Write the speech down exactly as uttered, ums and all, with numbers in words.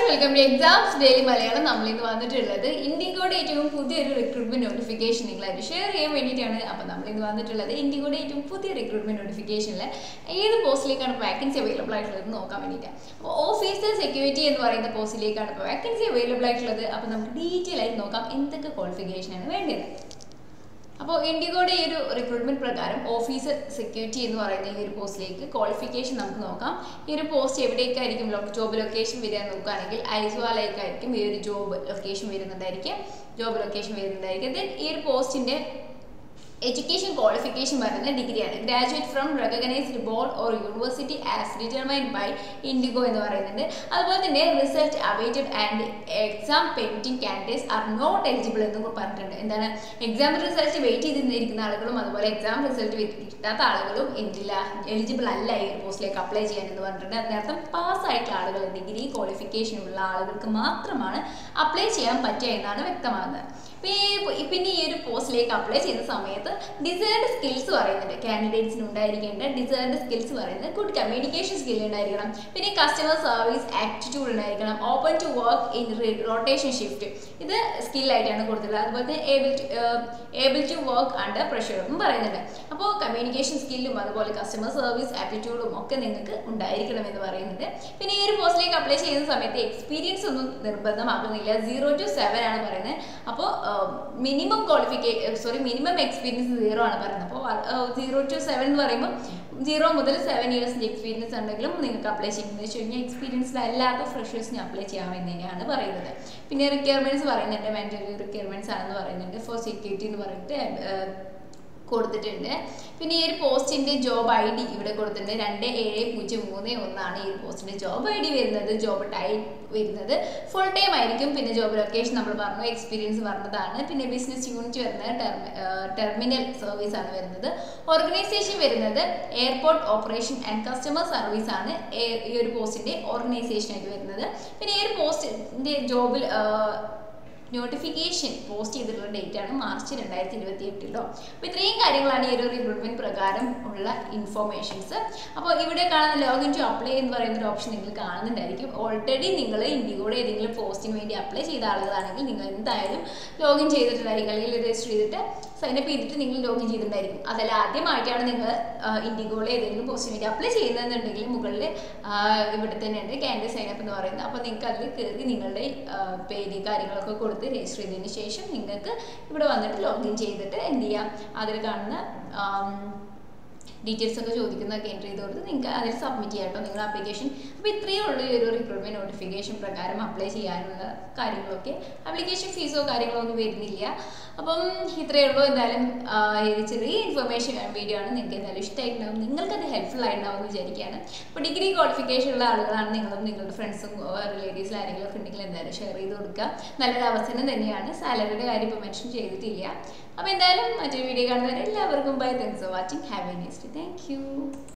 welcome to Exams Daily Malayalam. നമ്മൾ ഇന്ന് വന്നിട്ടുള്ളത് ഇൻഡിഗോയുടെ ഏറ്റവും പുതിയൊരു റിക്രൂട്ട്മെന്റ് നോട്ടിഫിക്കേഷൻ നിങ്ങളായിട്ട് ഷെയർ ചെയ്യാൻ വേണ്ടിയിട്ടാണ്. അപ്പോൾ നമ്മൾ ഇന്ന് വന്നിട്ടുള്ളത് ഇൻഡിഗോയുടെ ഏറ്റവും പുതിയ റിക്രൂട്ട്മെന്റ് നോട്ടിഫിക്കേഷനിൽ ഏത് പോസ്റ്റിലേക്കാണ് വാക്കൻസി അവൈലബിൾ ആയിട്ടുള്ളത് നോക്കാൻ വേണ്ടിയിട്ടാണ്. അപ്പോൾ ഓഫീസർ സെക്യൂരിറ്റി എന്ന് പറയുന്ന പോസ്റ്റിലേക്കാണ് ഇപ്പോൾ വാക്കൻസി അവൈലബിൾ ആയിട്ടുള്ളത്. അപ്പോൾ നമുക്ക് ഡീറ്റെയിൽ ആയിട്ട് നോക്കാം എന്തൊക്കെ ക്വാളിഫിക്കേഷനാണ് വേണ്ടത്. അപ്പോൾ ഇൻഡിഗോയുടെ ഈ ഒരു റിക്രൂട്ട്മെന്റ് പ്രകാരം ഓഫീസർ സെക്യൂരിറ്റി എന്ന് പറയുന്ന ഈ ഒരു പോസ്റ്റിലേക്ക് ക്വാളിഫിക്കേഷൻ നമുക്ക് നോക്കാം. ഈ ഒരു പോസ്റ്റ് എവിടേക്കായിരിക്കും ജോബ് ലൊക്കേഷൻ വരിക നോക്കുകയാണെങ്കിൽ ഐസ്വാലയ്ക്കായിരിക്കും ഈ ഒരു ജോബ് ലൊക്കേഷൻ വരുന്നതായിരിക്കും ജോബ് ലൊക്കേഷൻ വരുന്നതായിരിക്കും ദെൻ ഈ ഒരു പോസ്റ്റിന്റെ എഡ്യൂക്കേഷൻ ക്വാളിഫിക്കേഷൻ പറയുന്നത് ഡിഗ്രിയാണ്. Graduate from recognised board or university as determined by IndiGo എന്ന് പറയുന്നുണ്ട്. അതുപോലെ തന്നെ result awaited and exam pending candidates are not eligible എന്നും പറഞ്ഞിട്ടുണ്ട്. എന്താണ് എക്സാം റിസൾട്ട് വെയിറ്റ് ചെയ്തിരിക്കുന്ന ആളുകളും അതുപോലെ എക്സാം റിസൾട്ട് കിട്ടാത്ത ആളുകളും എന്തില്ല എലിജിബിൾ അല്ല ഈ ഒരു പോസ്റ്റിലേക്ക് അപ്ലൈ ചെയ്യാൻ എന്ന് പറഞ്ഞിട്ടുണ്ട്. അതിനർത്ഥം പാസ്സായിട്ടുള്ള ആളുകൾ ഡിഗ്രി ക്വാളിഫിക്കേഷൻ ഉള്ള ആളുകൾക്ക് മാത്രമാണ് അപ്ലൈ ചെയ്യാൻ പറ്റുക എന്നാണ് വ്യക്തമാകുന്നത്. പിന്നെ ഈ ഒരു പോസ്റ്റിലേക്ക് അപ്ലൈ ചെയ്യുന്ന സമയത്ത് ഡിസൈർഡ് സ്കിൽസ് പറയുന്നുണ്ട്. കാൻഡിഡേറ്റ്സിന് ഉണ്ടായിരിക്കേണ്ട ഡിസൈർഡ് സ്കിൽസ് പറയുന്നത് ഗുഡ് കമ്മ്യൂണിക്കേഷൻ സ്കിൽ ഉണ്ടായിരിക്കണം, പിന്നെ കസ്റ്റമർ സർവീസ് ആപ്റ്റിറ്റ്യൂഡ് ഉണ്ടായിരിക്കണം, open to work in rotation shift ഇത് സ്കില്ലായിട്ടാണ് കൊടുത്തിട്ടുള്ളത്. അതുപോലെ തന്നെ able to able to work under പ്രഷറും പറയുന്നുണ്ട്. അപ്പോൾ കമ്മ്യൂണിക്കേഷൻ സ്കില്ലും അതുപോലെ കസ്റ്റമർ സർവീസ് ആപ്റ്റിറ്റ്യൂഡും ഒക്കെ നിങ്ങൾക്ക് ഉണ്ടായിരിക്കണം എന്ന് പറയുന്നുണ്ട്. പിന്നെ ഈ ഒരു പോസ്റ്റിലേക്ക് അപ്ലൈ ചെയ്യുന്ന സമയത്ത് എക്സ്പീരിയൻസ് ഒന്നും നിർബന്ധമാക്കുന്നില്ല. സീറോ ടു സെവൻ ആണ് പറയുന്നത്. അപ്പോൾ minimum qualification sorry minimum experience zero ആണ് പറയുന്നത്. അപ്പോൾ സീറോ ടു സെവൻ എന്ന് പറയുമ്പോൾ സീറോ മുതൽ സെവൻ ഇയേഴ്സിൻ്റെ എക്സ്പീരിയൻസ് ഉണ്ടെങ്കിലും നിങ്ങൾക്ക് അപ്ലൈ ചെയ്യുന്നത് വെച്ച് കഴിഞ്ഞാൽ എക്സ്പീരിയൻസ്ഡ് അല്ലാത്ത ഫ്രഷേഴ്സിന് അപ്ലൈ ചെയ്യാമെന്ന് തന്നെയാണ് പറയുന്നത്. പിന്നെ റിക്വയർമെൻറ്റ്സ് പറയുന്നുണ്ട്, മാൻഡറ്ററി റിക്വയർമെൻറ്റ്സ് ആണെന്ന് പറയുന്നുണ്ട്. ഫോർ സെക്യൂരിറ്റി എന്ന് പറഞ്ഞിട്ട് കൊടുത്തിട്ടുണ്ട്. പിന്നെ ഈ ഒരു പോസ്റ്റിന്റെ ജോബ് ഐ ഡി ഇവിടെ കൊടുത്തിട്ടുണ്ട്. രണ്ട് ഏഴ് പൂജ്യം മൂന്ന് ഒന്നാണ് ഈ ഒരു പോസ്റ്റിന്റെ ജോബ് ഐ ഡി വരുന്നത്. ജോബ് ടൈപ്പ് വരുന്നത് ഫുൾ ടൈം ആയിരിക്കും. പിന്നെ ജോബ് ലൊക്കേഷൻ നമ്മൾ പറഞ്ഞു, എക്സ്പീരിയൻസ് പറഞ്ഞതാണ്. പിന്നെ ബിസിനസ് യൂണിറ്റ് വരുന്നത് ടെർമിനൽ സർവീസ് ആണ് വരുന്നത്. ഓർഗനൈസേഷൻ വരുന്നത് airport operation and customer service ആണ് ഈ ഒരു പോസ്റ്റിന്റെ ഓർഗനൈസേഷൻ ആയിട്ട് വരുന്നത്. പിന്നെ ഈ ഒരു പോസ്റ്റിന്റെ ജോബിൽ നോട്ടിഫിക്കേഷൻ പോസ്റ്റ് ചെയ്തിട്ടുള്ള ഡേറ്റ് ആണ് മാർച്ച് രണ്ടായിരത്തി ഇരുപത്തി എട്ടിലോ. അപ്പോൾ ഇത്രയും കാര്യങ്ങളാണ് ഈ ഒരു റിക്രൂട്ട്മെന്റ് പ്രകാരം ഉള്ള ഇൻഫോർമേഷൻസ്. അപ്പോൾ ഇവിടെ കാണുന്ന ലോഗിൻ ടു അപ്ലൈ എന്ന് പറയുന്ന ഒരു ഓപ്ഷൻ നിങ്ങൾ കാണുന്നുണ്ടായിരിക്കും. ഓൾറെഡി നിങ്ങൾ ഇൻഡിഗോയുടെ ഏതെങ്കിലും പോസ്റ്റിന് വേണ്ടി അപ്ലൈ ചെയ്ത ആളുകളാണെങ്കിൽ നിങ്ങൾ എന്തായാലും ലോഗിൻ ചെയ്തിട്ടുണ്ടായിരിക്കും, അല്ലെങ്കിൽ രജിസ്റ്റർ ചെയ്തിട്ട് സൈനപ്പ് ചെയ്തിട്ട് നിങ്ങൾ ലോഗിൻ ചെയ്തിട്ടുണ്ടായിരിക്കും. അതല്ല ആദ്യമായിട്ടാണ് നിങ്ങൾ ഇൻഡിഗോയുടെ ഏതെങ്കിലും പോസ്റ്റിന് വേണ്ടി അപ്ലൈ ചെയ്യുന്നതെന്നുണ്ടെങ്കിൽ മുകളിൽ ഇവിടെ തന്നെ ഉണ്ട് ക്യാൻഡിഡേറ്റ് സൈനപ്പ് എന്ന് പറയുന്നത്. അപ്പോൾ നിങ്ങൾക്ക് അതിൽ കയറി നിങ്ങളുടെ പേര് കാര്യങ്ങളൊക്കെ കൊടുത്ത് രജിസ്റ്റർ ചെയ്തതിന് ശേഷം നിങ്ങൾക്ക് ഇവിടെ വന്നിട്ട് ലോഗിൻ ചെയ്തിട്ട് എന്ത് ചെയ്യാം, അതിൽ കാണുന്ന ഡീറ്റെയിൽസ് ഒക്കെ ചോദിക്കുന്നതൊക്കെ എൻട്രി ചെയ്ത് കൊടുത്ത് നിങ്ങൾക്ക് അതിൽ സബ്മിറ്റ് ചെയ്യാം കേട്ടോ നിങ്ങൾ ആപ്ലിക്കേഷൻ. അപ്പോൾ ഇത്രയേ ഉള്ളൂ ഈ ഒരു റിക്രൂട്ട്മെന്റ് നോട്ടിഫിക്കേഷൻ പ്രകാരം അപ്ലൈ ചെയ്യാനുള്ള കാര്യങ്ങളൊക്കെ. ആപ്ലിക്കേഷൻ ഫീസോ കാര്യങ്ങളോ ഒന്നും വരുന്നില്ല. അപ്പം ഇത്രയേ ഉള്ളൂ. എന്തായാലും ചെറിയ ഇൻഫർമേഷൻ വീഡിയോ ആണ്. നിങ്ങൾക്ക് എന്തായാലും ഇഷ്ടമായിട്ടുണ്ടാവും, നിങ്ങൾക്കത് ഹെൽപ്ഫുൾ ആയിട്ടുണ്ടാവും എന്ന് വിചാരിക്കുകയാണ്. അപ്പോൾ ഡിഗ്രി ക്വാളിഫിക്കേഷൻ ഉള്ള ആളുകളാണ് നിങ്ങളും നിങ്ങളുടെ ഫ്രണ്ട്സും റിലേറ്റീവ്സിൽ ആരെങ്കിലും ഒക്കെ ഉണ്ടെങ്കിൽ എന്തായാലും ഷെയർ ചെയ്ത് കൊടുക്കുക. നല്ലൊരു അവസരം തന്നെയാണ്. സാലറിയുടെ കാര്യം ഇപ്പോൾ മെൻഷൻ ചെയ്തിട്ടില്ല. അപ്പോൾ എന്തായാലും മറ്റൊരു വീഡിയോ കാണുന്നവരെ എല്ലാവർക്കും bye. Thanks for watching. Have a nice day. Thank U.